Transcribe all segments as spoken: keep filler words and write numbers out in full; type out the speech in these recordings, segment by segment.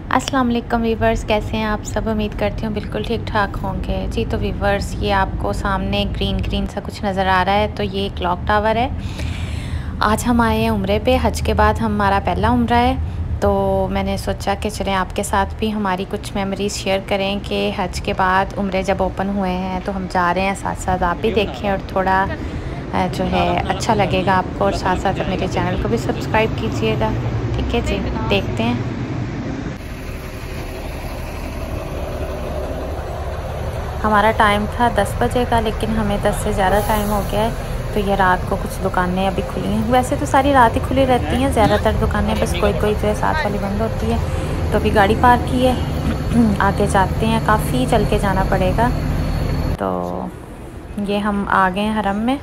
अस्सलाम वालेकुम वीवर्स, कैसे हैं आप सब। उम्मीद करती हूँ बिल्कुल ठीक ठाक होंगे जी। तो वीवर्स, ये आपको सामने ग्रीन ग्रीन सा कुछ नज़र आ रहा है, तो ये एक क्लॉक टावर है। आज हम आए हैं उम्रे पे। हज के बाद हमारा पहला उम्रा है, तो मैंने सोचा कि चलें आपके साथ भी हमारी कुछ मेमोरीज़ शेयर करें कि हज के बाद उम्रे जब ओपन हुए हैं तो हम जा रहे हैं, साथ साथ आप भी देखें और थोड़ा जो है अच्छा लगेगा आपको। और साथ साथ मेरे चैनल को भी सब्सक्राइब कीजिएगा, ठीक है जी। देखते हैं। हमारा टाइम था दस बजे का, लेकिन हमें दस से ज़्यादा टाइम हो गया है। तो ये रात को कुछ दुकानें अभी खुली हैं, वैसे तो सारी रात ही खुली रहती हैं ज़्यादातर दुकानें, बस कोई कोई जो है साथ वाली बंद होती है। तो अभी गाड़ी पार्क की है, आगे जाते हैं, काफ़ी चल के जाना पड़ेगा। तो ये हम आ गए हैं हरम में।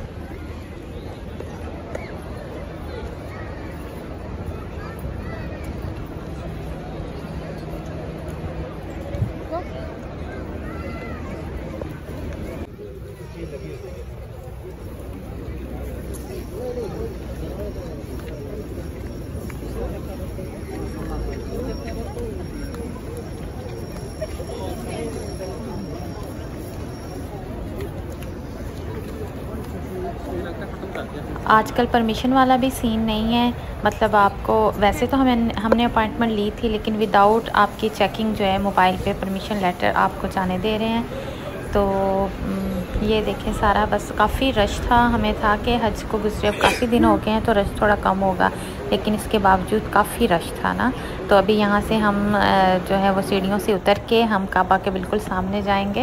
आजकल परमिशन वाला भी सीन नहीं है, मतलब आपको वैसे तो हमें हमने अपॉइंटमेंट ली थी, लेकिन विदाउट आपकी चेकिंग जो है मोबाइल पे परमिशन लेटर आपको जाने दे रहे हैं। तो ये देखें सारा, बस काफ़ी रश था। हमें था कि हज को गुजरे अब काफ़ी दिन हो गए हैं तो रश थोड़ा कम होगा, लेकिन इसके बावजूद काफ़ी रश था ना। तो अभी यहाँ से हम जो है वो सीढ़ियों से उतर के हम काबा के बिल्कुल सामने जाएंगे।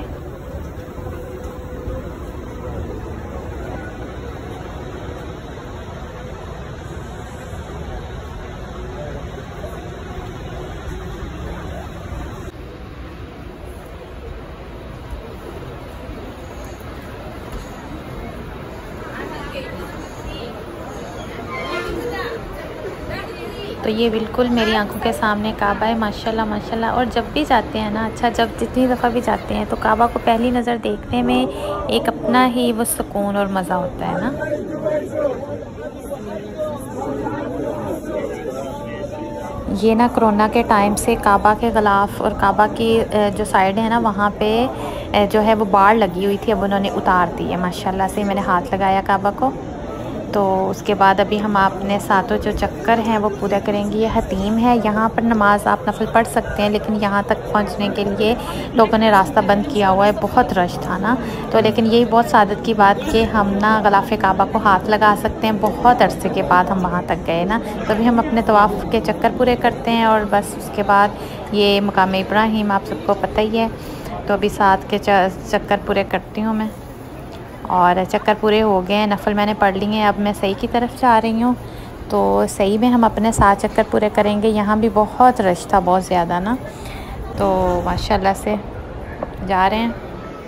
तो ये बिल्कुल मेरी आंखों के सामने काबा है, माशाल्लाह माशाल्लाह। और जब भी जाते हैं ना, अच्छा जब जितनी दफ़ा भी जाते हैं तो काबा को पहली नज़र देखने में एक अपना ही वो सुकून और मज़ा होता है ना। ये ना कोरोना के टाइम से काबा के ग़िलाफ़ और काबा की जो साइड है ना, वहाँ पे जो है वो बाड़ लगी हुई थी, अब उन्होंने उतार दी है माशाल्लाह से। मैंने हाथ लगाया काबा को। तो उसके बाद अभी हम अपने सातों जो चक्कर हैं वो पूरा करेंगे। ये हतीम है, यहाँ पर नमाज आप नफल पढ़ सकते हैं, लेकिन यहाँ तक पहुँचने के लिए लोगों ने रास्ता बंद किया हुआ है, बहुत रश था ना। तो लेकिन यही बहुत सादत की बात कि हम ना ग़िलाफ़े काबा को हाथ लगा सकते हैं। बहुत अरसे के बाद हम वहाँ तक गए ना, तो अभी हम अपने तवाफ़ के चक्कर पूरे करते हैं और बस उसके बाद ये मकाम इब्राहीम आप सबको पता ही है। तो अभी सात के चक्कर पूरे करती हूँ मैं, और चक्कर पूरे हो गए हैं, नफल मैंने पढ़ लिए हैं। अब मैं सही की तरफ जा रही हूँ, तो सही में हम अपने सात चक्कर पूरे करेंगे। यहाँ भी बहुत रश था, बहुत ज़्यादा ना, तो माशाल्लाह से जा रहे हैं।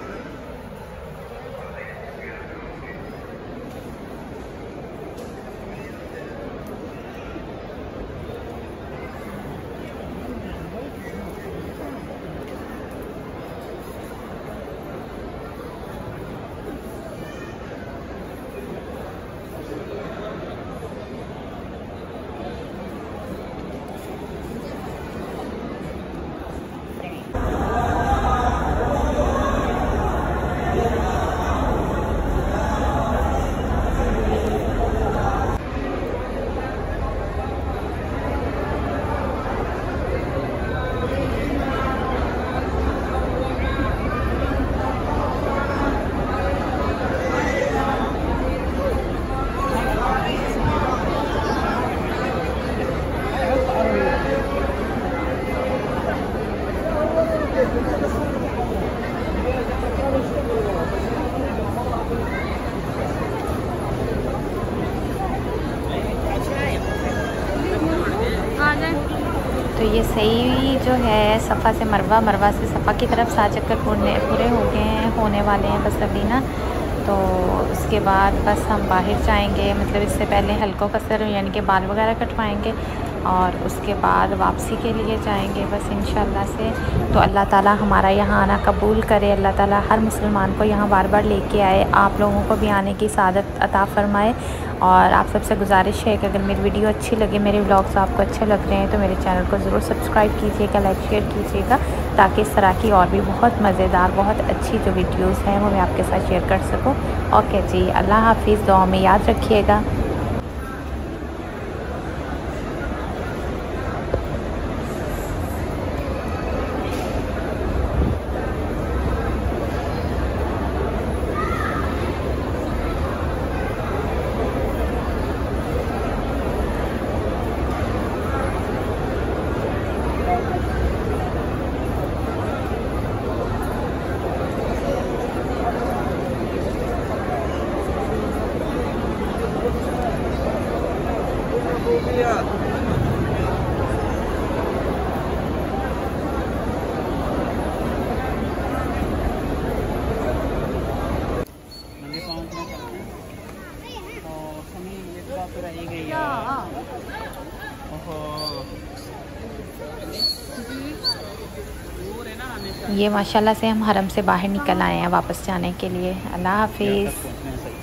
तो ये सही जो है सफ़ा से मरवा, मरवा से सफ़ा की तरफ सात चक्कर पूरे पूरे हो गए हैं, होने वाले हैं बस अभी ना। तो उसके बाद बस हम बाहर जाएंगे, मतलब इससे पहले हल्कों कसर यानी कि बाल वगैरह कटवाएंगे और उसके बाद वापसी के लिए जाएंगे बस इंशाल्लाह से। तो अल्लाह ताला हमारा यहाँ आना कबूल करे, अल्लाह ताला हर मुसलमान को यहाँ बार बार लेके आए, आप लोगों को भी आने की सादत अता फ़रमाए। और आप सबसे गुजारिश है कि अगर मेरी वीडियो अच्छी लगे, मेरे व्लॉग्स आपको अच्छे लग रहे हैं तो मेरे चैनल को ज़रूर सब्सक्राइब कीजिएगा, लाइक शेयर कीजिएगा, ताकि इस तरह की और भी बहुत मज़ेदार बहुत अच्छी जो वीडियोज़ हैं वो मैं आपके साथ शेयर कर सकूँ। ओके जी, अल्लाह हाफिज़, दुआ में याद रखिएगा। ये माशाल्लाह से हम हरम से बाहर निकल आए हैं वापस जाने के लिए। अल्लाह हाफिज़।